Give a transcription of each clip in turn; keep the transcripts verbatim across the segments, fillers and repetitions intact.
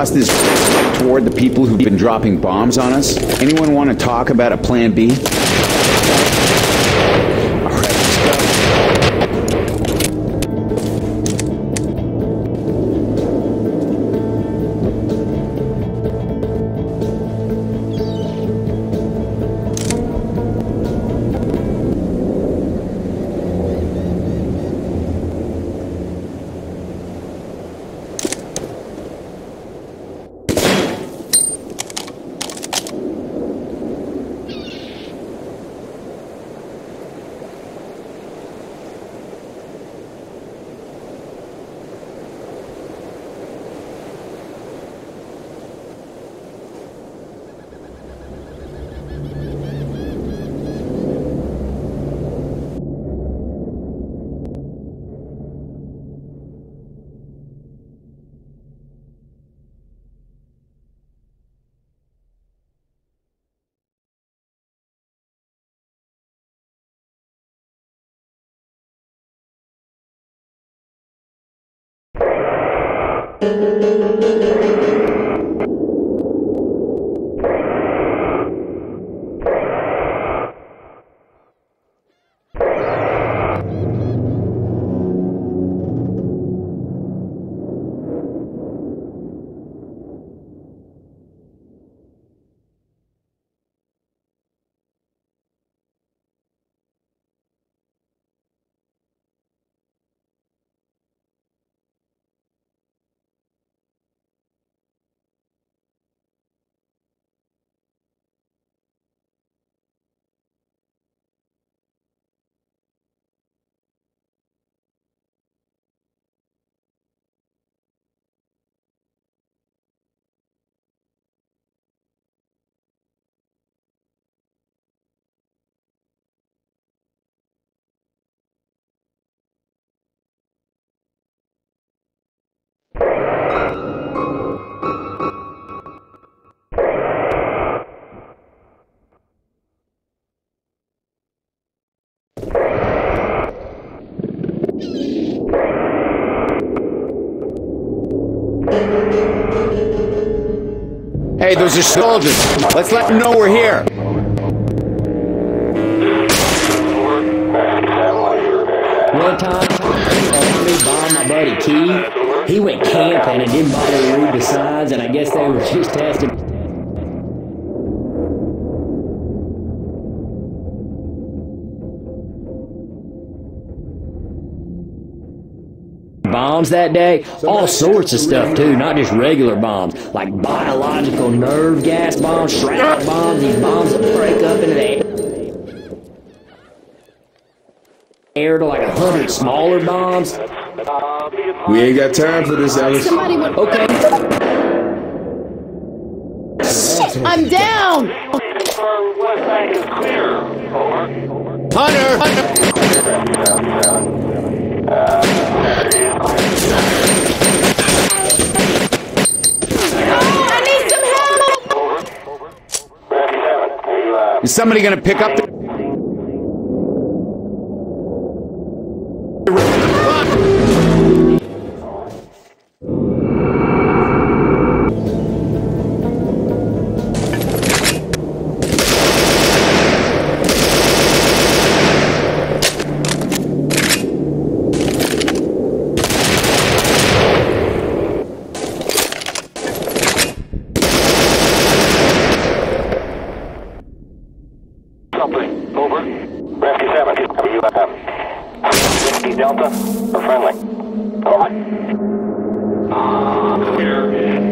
across this toward the people who've been dropping bombs on us? Anyone want to talk about a plan B? Hey, those are soldiers. Let's let them know we're here. One time, I bombed my buddy Key. He went camping and didn't bother to read the signs, and I guess they were just testing bombs that day. All sorts of stuff too, not just regular bombs, like biological nerve gas bombs, shrapnel bombs, these bombs that break up into the air to like a hundred smaller bombs. We ain't got time for this, Alice. Somebody would. Okay. Shit, I'm down! Hunter! Hunter! Oh, I need some help! Is somebody gonna pick up the... Something. Over. Rescue seven. Are you um, Delta or friendly? Over. Uh, here.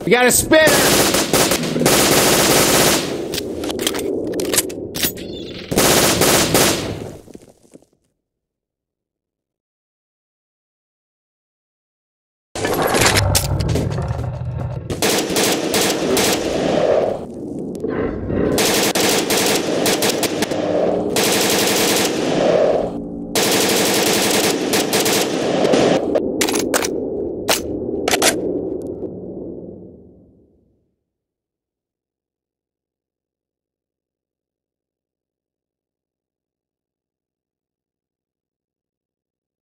We got a spinner!